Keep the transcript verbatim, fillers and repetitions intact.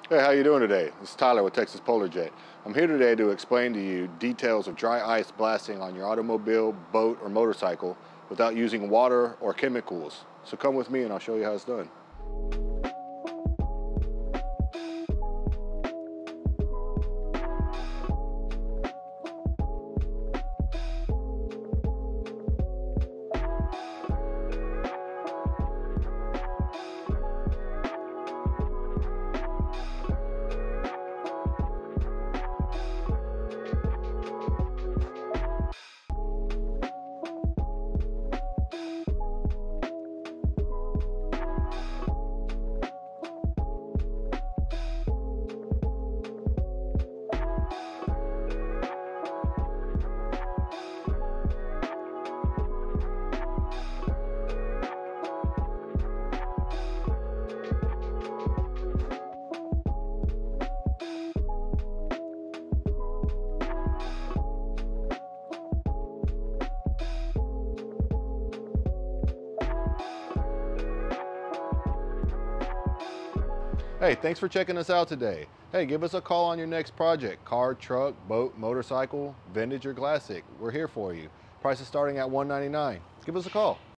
Hey, how you doing today? This is Tyler with Texas Polar Jet. I'm here today to explain to you details of dry ice blasting on your automobile, boat, or motorcycle without using water or chemicals. So come with me and I'll show you how it's done. Hey, thanks for checking us out today. Hey, give us a call on your next project. Car, truck, boat, motorcycle, vintage or classic. We're here for you. Price is starting at one ninety-nine. Give us a call.